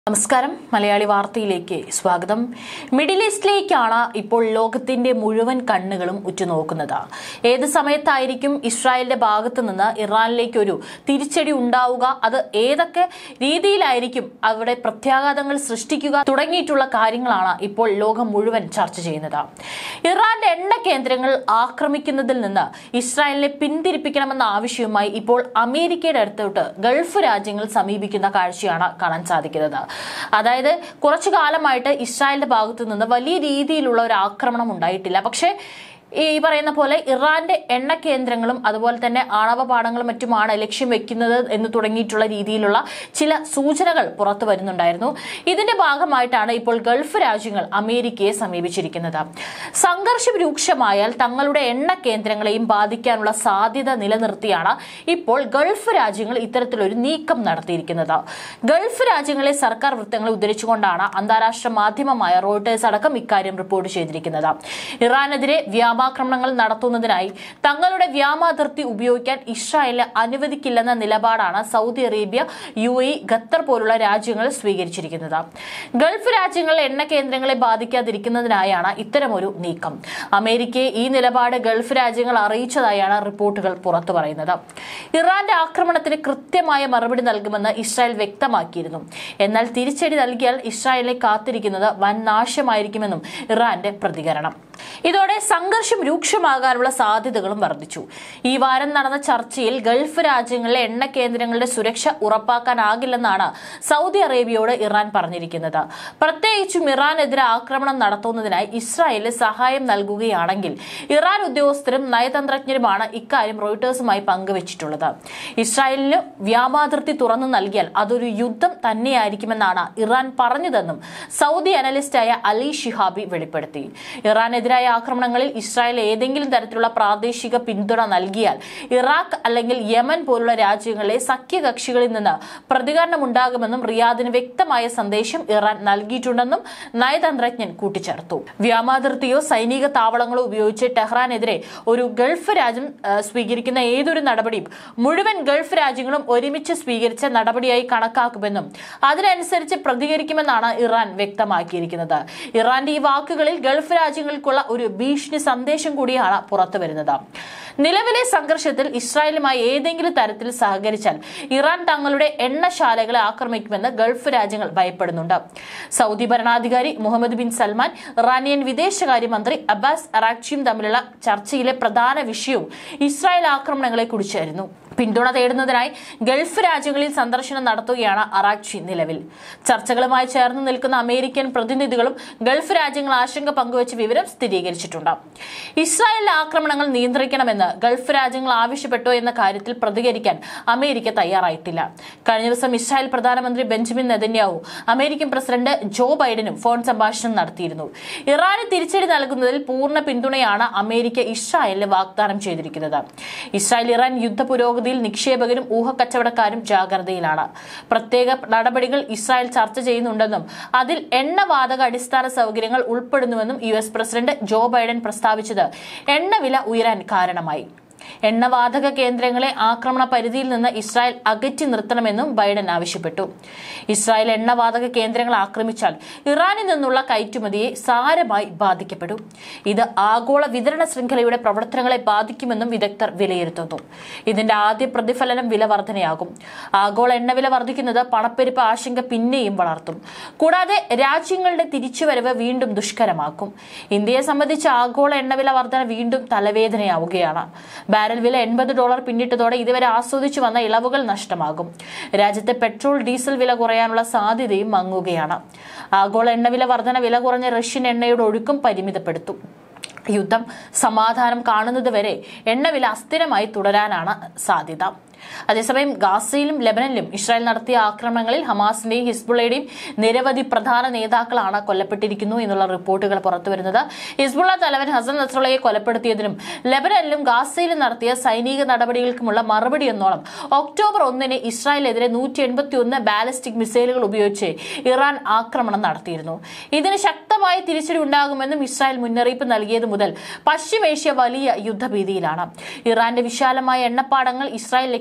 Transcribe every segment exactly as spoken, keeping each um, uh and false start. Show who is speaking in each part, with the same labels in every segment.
Speaker 1: നമസ്കാരം മലയാളി വാർത്തയിലേക്ക് സ്വാഗതം. മിഡിൽ ഈസ്റ്റിലേക്കാണ് ഇപ്പോൾ ലോകത്തിന്റെ മുഴുവൻ കണ്ണുകളും ഉറ്റുനോക്കുന്നത്. ഏത് സമയത്തായിരിക്കും ഇസ്രായേലിന്റെ ഭാഗത്തു നിന്ന് ഇറാനിലേക്ക് ഒരു തിരിച്ചടി ഉണ്ടാവുക, അത് ഏതൊക്കെ രീതിയിലായിരിക്കും അവിടെ പ്രത്യാഘാതങ്ങൾ സൃഷ്ടിക്കുക തുടങ്ങിയിട്ടുള്ള കാര്യങ്ങളാണ് ഇപ്പോൾ ലോകം മുഴുവൻ ചർച്ച ചെയ്യുന്നത്. ഇറാന്റെ എണ്ണ കേന്ദ്രങ്ങൾ ആക്രമിക്കുന്നതിൽ നിന്ന് ഇസ്രായേലിനെ പിന്തിരിപ്പിക്കണമെന്ന ആവശ്യവുമായി ഇപ്പോൾ അമേരിക്കയുടെ അടുത്തോട്ട് ഗൾഫ് രാജ്യങ്ങൾ സമീപിക്കുന്ന കാഴ്ചയാണ് കാണാൻ സാധിക്കുന്നത്. അതായത് കുറച്ചു കാലമായിട്ട് ഇസ്രായേലിന്റെ ഭാഗത്തു നിന്ന് വലിയ രീതിയിലുള്ള ഒരു ആക്രമണം ഉണ്ടായിട്ടില്ല. പക്ഷേ ഈ പറയുന്ന പോലെ ഇറാന്റെ എണ്ണ കേന്ദ്രങ്ങളും അതുപോലെ തന്നെ ആണവ പാടങ്ങളും മറ്റുമാണ് ലക്ഷ്യം വെക്കുന്നത് എന്ന് തുടങ്ങിയിട്ടുള്ള രീതിയിലുള്ള ചില സൂചനകൾ പുറത്തു വരുന്നുണ്ടായിരുന്നു. ഇതിന്റെ ഭാഗമായിട്ടാണ് ഇപ്പോൾ ഗൾഫ് രാജ്യങ്ങൾ അമേരിക്കയെ സമീപിച്ചിരിക്കുന്നത്. സംഘർഷം രൂക്ഷമായാൽ തങ്ങളുടെ എണ്ണ കേന്ദ്രങ്ങളെയും ബാധിക്കാനുള്ള സാധ്യത നിലനിർത്തിയാണ് ഇപ്പോൾ ഗൾഫ് രാജ്യങ്ങൾ ഇത്തരത്തിലൊരു നീക്കം നടത്തിയിരിക്കുന്നത്. ഗൾഫ് രാജ്യങ്ങളെ സർക്കാർ വൃത്തങ്ങളെ ഉദ്ധരിച്ചുകൊണ്ടാണ് അന്താരാഷ്ട്ര മാധ്യമമായ റോയിട്ടേഴ്സ് അടക്കം ഇക്കാര്യം റിപ്പോർട്ട് ചെയ്തിരിക്കുന്നത്. ഇറാനെതിരെ വ്യാപ ആക്രമണങ്ങൾ നടത്തുന്നതിനായി തങ്ങളുടെ വ്യോമാതിർത്തി ഉപയോഗിക്കാൻ ഇസ്രായേലിനെ അനുവദിക്കില്ലെന്ന നിലപാടാണ് Saudi Arabia, U A E, Qatar പോലുള്ള രാജ്യങ്ങൾ സ്വീകരിച്ചിരിക്കുന്നത്. ഗൾഫ് രാജ്യങ്ങളിലെ എണ്ണ കേന്ദ്രങ്ങളെ ബാധിക്കാതിരിക്കുന്നതിനായാണ് ഇത്തരമൊരു നീക്കം. അമേരിക്കയെ ഈ നിലപാട് ഗൾഫ് രാജ്യങ്ങൾ അറിയിച്ചതായാണ് റിപ്പോർട്ടുകൾ പുറത്തു പറയുന്നത്. ഇറാന്റെ ആക്രമണത്തിന് കൃത്യമായ മറുപടി നൽകുമെന്ന് ഇസ്രായേൽ വ്യക്തമാക്കിയിരുന്നു. എന്നാൽ തിരിച്ചടി നൽകിയാൽ ഇസ്രായേലിനെ കാത്തിരിക്കുന്നത് വൻ നാശമായിരിക്കുമെന്നും ഇറാന്റെ പ്രതികരണം. ഇതോടെ സംഘർഷം രൂക്ഷമാകാനുള്ള സാധ്യതകളും വർദ്ധിച്ചു. ഈ വാരം നടന്ന ചർച്ചയിൽ ഗൾഫ് രാജ്യങ്ങളിലെ എണ്ണ കേന്ദ്രങ്ങളുടെ സുരക്ഷ ഉറപ്പാക്കാനാകില്ലെന്നാണ് സൗദി അറേബ്യയോട് ഇറാൻ പറഞ്ഞിരിക്കുന്നത്. പ്രത്യേകിച്ചും ഇറാനെതിരെ ആക്രമണം നടത്തുന്നതിനായി ഇസ്രായേലിന് സഹായം നൽകുകയാണെങ്കിൽ ഇറാൻ ഉദ്യോഗസ്ഥരും നയതന്ത്രജ്ഞരുമാണ് ഇക്കാര്യം റോയിട്ടേഴ്സുമായി പങ്കുവച്ചിട്ടുള്ളത്. ഇസ്രായേലിന് വ്യോമാതിർത്തി തുറന്നു നൽകിയാൽ അതൊരു യുദ്ധം തന്നെയായിരിക്കുമെന്നാണ് ഇറാൻ പറഞ്ഞതെന്നും സൗദി അനലിസ്റ്റായ അലി ഷിഹാബി വെളിപ്പെടുത്തി. ഇറാനെതിരായ ആക്രമണങ്ങളിൽ ഇസ്രായേൽ ഏതെങ്കിലും തരത്തിലുള്ള പ്രാദേശിക പിന്തുണ നൽകിയാൽ ഇറാഖ് അല്ലെങ്കിൽ യമൻ പോലുള്ള രാജ്യങ്ങളിലെ സഖ്യകക്ഷികളിൽ നിന്ന് പ്രതികരണമുണ്ടാകുമെന്നും റിയാദിന് വ്യക്തമായ സന്ദേശം ഇറാൻ നൽകിയിട്ടുണ്ടെന്നും നയതന്ത്രജ്ഞൻ കൂട്ടിച്ചേർത്തു. വ്യോമാതിർത്തിയോ സൈനിക താവളങ്ങളോ ഉപയോഗിച്ച് ടെഹ്റാനെതിരെ ഒരു ഗൾഫ് രാജ്യം സ്വീകരിക്കുന്ന ഏതൊരു നടപടിയും മുഴുവൻ ഗൾഫ് രാജ്യങ്ങളും ഒരുമിച്ച് സ്വീകരിച്ച നടപടിയായി കണക്കാക്കുമെന്നും അതിനനുസരിച്ച് പ്രതികരിക്കുമെന്നാണ് ഇറാൻ വ്യക്തമാക്കിയിരിക്കുന്നത്. ഇറാന്റെ ഈ വാക്കുകളിൽ ഗൾഫ് രാജ്യങ്ങൾക്കുള്ള ഒരു ഭീഷണി സന്ദേശം കൂടിയാണ് പുറത്തു വരുന്നത്. നിലവിലെ സംഘർഷത്തിൽ ഇസ്രായേലുമായി ഏതെങ്കിലും തരത്തിൽ സഹകരിച്ചാൽ ഇറാൻ തങ്ങളുടെ എണ്ണശാലകളെ ആക്രമിക്കുമെന്ന് ഗൾഫ് രാജ്യങ്ങൾ ഭയപ്പെടുന്നുണ്ട്. സൗദി ഭരണാധികാരി മുഹമ്മദ് ബിൻ സൽമാൻ, ഇറാനിയൻ വിദേശകാര്യമന്ത്രി അബ്ബാസ് അറാക്ചിയും തമ്മിലുള്ള ചർച്ചയിലെ പ്രധാന വിഷയവും ഇസ്രായേൽ ആക്രമണങ്ങളെ കുറിച്ചായിരുന്നു. പിന്തുണ തേടുന്നതിനായി ഗൾഫ് രാജ്യങ്ങളിൽ സന്ദർശനം നടത്തുകയാണ് അറാക്ചി നിലവിൽ. ചർച്ചകളുമായി ചേർന്ന് നിൽക്കുന്ന അമേരിക്കൻ പ്രതിനിധികളും ഗൾഫ് രാജ്യങ്ങൾ ആശങ്ക പങ്കുവച്ച വിവരം സ്ഥിരീകരിച്ചിട്ടുണ്ട്. ഇസ്രായേലിലെ ആക്രമണങ്ങൾ നിയന്ത്രിക്കണമെന്ന് ഗൾഫ് രാജ്യങ്ങൾ ആവശ്യപ്പെട്ടോ എന്ന കാര്യത്തിൽ പ്രതികരിക്കാൻ അമേരിക്ക തയ്യാറായിട്ടില്ല. കഴിഞ്ഞ ദിവസം ഇസ്രായേൽ പ്രധാനമന്ത്രി Benjamin Netanyahu American president Joe ബൈഡനും ഫോൺ സംഭാഷണം നടത്തിയിരുന്നു. ഇറാന് തിരിച്ചടി നൽകുന്നതിൽ പൂർണ്ണ പിന്തുണയാണ് അമേരിക്ക ഇസ്രായേലിന് വാഗ്ദാനം ചെയ്തിരിക്കുന്നത്. ഇസ്രായേൽ ഇറാൻ യുദ്ധ പുരോഗതിയിൽ നിക്ഷേപകരും ഊഹക്കച്ചവടക്കാരും ജാഗ്രതയിലാണ്. പ്രത്യേക നടപടികൾ ഇസ്രായേൽ ചർച്ച ചെയ്യുന്നുണ്ടെന്നും അതിൽ എണ്ണവാതക അടിസ്ഥാന സൗകര്യങ്ങൾ ഉൾപ്പെടുന്നുവെന്നും U S president Joe Biden പ്രസ്താവിച്ചത് എണ്ണവില ഉയരാൻ കാരണമായി. എണ്ണവാതക കേന്ദ്രങ്ങളെ ആക്രമണ പരിധിയിൽ നിന്ന് ഇസ്രായേൽ അകറ്റി നിർത്തണമെന്നും ബൈഡൻ ആവശ്യപ്പെട്ടു. ഇസ്രായേൽ എണ്ണവാതക കേന്ദ്രങ്ങൾ ആക്രമിച്ചാൽ ഇറാനിൽ നിന്നുള്ള കയറ്റുമതിയെ സാരമായി ബാധിക്കപ്പെടും. ഇത് ആഗോള വിതരണ ശൃംഖലയുടെ പ്രവർത്തനങ്ങളെ ബാധിക്കുമെന്നും വിദഗ്ധർ വിലയിരുത്തുന്നു. ഇതിന്റെ ആദ്യ പ്രതിഫലനം വില വർധനയാകും. ആഗോള എണ്ണവില വർദ്ധിക്കുന്നത് പണപ്പെരുപ്പ് ആശങ്ക പിന്നെയും വളർത്തും. കൂടാതെ രാജ്യങ്ങളുടെ തിരിച്ചുവരവ് വീണ്ടും ദുഷ്കരമാക്കും. ഇന്ത്യയെ സംബന്ധിച്ച് ആഗോള എണ്ണവില വർധന വീണ്ടും തലവേദനയാവുകയാണ്. ബാരൽ വില എൺപത് ഡോളർ പിന്നിട്ടതോടെ ഇതുവരെ ആസ്വദിച്ചു വന്ന ഇളവുകൾ നഷ്ടമാകും. രാജ്യത്തെ പെട്രോൾ, ഡീസൽ വില കുറയാനുള്ള സാധ്യതയും മങ്ങുകയാണ്. ആഗോള എണ്ണവില വർധന വില കുറഞ്ഞ റഷ്യൻ എണ്ണയുടെ ഒഴുക്കും പരിമിതപ്പെടുത്തും. യുദ്ധം സമാധാനം കാണുന്നത് വരെ എണ്ണവില അസ്ഥിരമായി തുടരാനാണ് സാധ്യത. അതേസമയം ഗാസയിലും ലെബനനിലും ഇസ്രായേൽ നടത്തിയ ആക്രമണങ്ങളിൽ ഹമാസിന്റെയും ഹിസ്ബുള്ളയുടെയും നിരവധി പ്രധാന നേതാക്കളാണ് കൊല്ലപ്പെട്ടിരിക്കുന്നു എന്നുള്ള റിപ്പോർട്ടുകൾ പുറത്തുവരുന്നത്. ഹിസ്ബുള്ള തലവൻ ഹസൻ നസ്രള്ളയെ കൊലപ്പെടുത്തിയതിനും ലെബനനിലും ഗാസയിലും നടത്തിയ സൈനിക നടപടികൾക്കുമുള്ള മറുപടി എന്നോളം ഒക്ടോബർ ഒന്നിന് ഇസ്രായേലിനെതിരെ നൂറ്റി എൺപത്തി ഒന്ന് ബാലിസ്റ്റിക് മിസൈലുകൾ ഉപയോഗിച്ച് ഇറാൻ ആക്രമണം നടത്തിയിരുന്നു. ഇതിന് ശക്തമായ തിരിച്ചടി ഉണ്ടാകുമെന്നും ഇസ്രായേൽ മുന്നറിയിപ്പ് നൽകിയത് മുതൽ പശ്ചിമേഷ്യ വലിയ യുദ്ധഭീതിയിലാണ്. ഇറാന്റെ വിശാലമായ എണ്ണപ്പാടങ്ങൾ ഇസ്രായേൽ ലക്ഷ്യം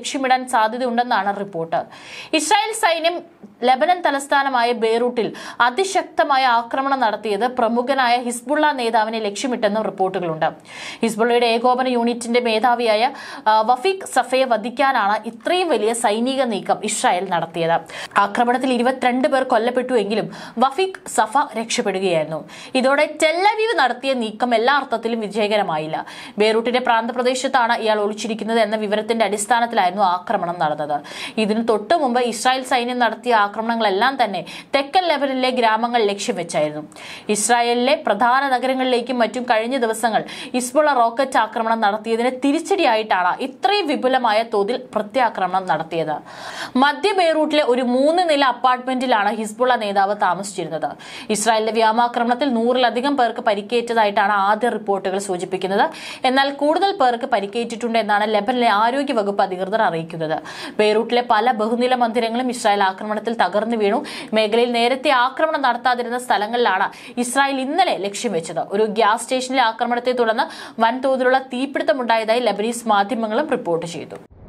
Speaker 1: ലക്ഷ്യമിടാൻ സാധ്യതയുണ്ടെന്നാണ് റിപ്പോർട്ട്. ഇസ്രായേൽ സൈന്യം ലെബനൻ തലസ്ഥാനമായ ബെയ്റൂട്ടിൽ അതിശക്തമായ ആക്രമണം നടത്തിയത് പ്രമുഖനായ ഹിസ്ബുള്ള നേതാവിനെ ലക്ഷ്യമിട്ടെന്നും റിപ്പോർട്ടുകളുണ്ട്. ഹിസ്ബുള്ളയുടെ ഏകോപന യൂണിറ്റിന്റെ മേധാവിയായ വഫീഖ് സഫയെ വധിക്കാനാണ് ഇത്രയും വലിയ സൈനിക നീക്കം ഇസ്രായേൽ നടത്തിയത്. ആക്രമണത്തിൽ ഇരുപത്തിരണ്ട് പേർ കൊല്ലപ്പെട്ടുവെങ്കിലും വഫീഖ് സഫ രക്ഷപ്പെടുകയായിരുന്നു. ഇതോടെ ടെല്ലവീവ് നടത്തിയ നീക്കം എല്ലാ അർത്ഥത്തിലും വിജയകരമായില്ല. ബെയ്റൂട്ടിന്റെ പ്രാന്തപ്രദേശത്താണ് ഇയാൾ ഒളിച്ചിരിക്കുന്നത് എന്ന വിവരത്തിന്റെ അടിസ്ഥാനത്തിലായിരുന്നു ആക്രമണം നടന്നത്. ഇതിനു തൊട്ടു മുമ്പ് ഇസ്രായേൽ സൈന്യം നടത്തിയ ആക്രമണങ്ങളെല്ലാം തന്നെ തെക്കൻ ലെബനനിലെ ഗ്രാമങ്ങൾ ലക്ഷ്യം വെച്ചായിരുന്നു. ഇസ്രായേലിലെ പ്രധാന നഗരങ്ങളിലേക്കും മറ്റും കഴിഞ്ഞ ദിവസങ്ങൾ ഹിസ്ബുള്ള റോക്കറ്റ് ആക്രമണം നടത്തിയതിന് തിരിച്ചടിയായിട്ടാണ് ഇത്രയും വിപുലമായ തോതിൽ പ്രത്യാക്രമണം നടത്തിയത്. മധ്യ ബെയ്റൂട്ടിലെ ഒരു മൂന്ന് നില അപ്പാർട്ട്മെന്റിലാണ് ഹിസ്ബുള്ള നേതാവ് താമസിച്ചിരുന്നത്. ഇസ്രായേലിന്റെ വ്യോമാക്രമണത്തിൽ നൂറിലധികം പേർക്ക് പരിക്കേറ്റതായിട്ടാണ് ആദ്യ റിപ്പോർട്ടുകൾ സൂചിപ്പിക്കുന്നത്. എന്നാൽ കൂടുതൽ പേർക്ക് പരിക്കേറ്റിട്ടുണ്ട് എന്നാണ് ലെബനനിലെ ആരോഗ്യ വകുപ്പ് അധികൃതർ അറിയിക്കുന്നത്. ബെയ്റൂട്ടിലെ പല ബഹുനില മന്ദിരങ്ങളും ഇസ്രായേൽ ആക്രമണത്തിൽ തകർന്നു വീണു. മേഖലയിൽ നേരത്തെ ആക്രമണം നടത്താതിരുന്ന സ്ഥലങ്ങളിലാണ് ഇസ്രായേൽ ഇന്നലെ ലക്ഷ്യം വെച്ചത്. ഒരു ഗ്യാസ് സ്റ്റേഷനിലെ ആക്രമണത്തെ തുടർന്ന് വൻതോതിലുള്ള തീപിടുത്തമുണ്ടായതായി ലെബനീസ് മാധ്യമങ്ങളും റിപ്പോർട്ട് ചെയ്തു.